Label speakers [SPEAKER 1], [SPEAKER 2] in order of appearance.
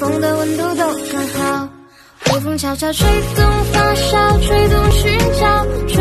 [SPEAKER 1] 风的温度都刚好。微风悄悄吹动发梢，吹动裙角。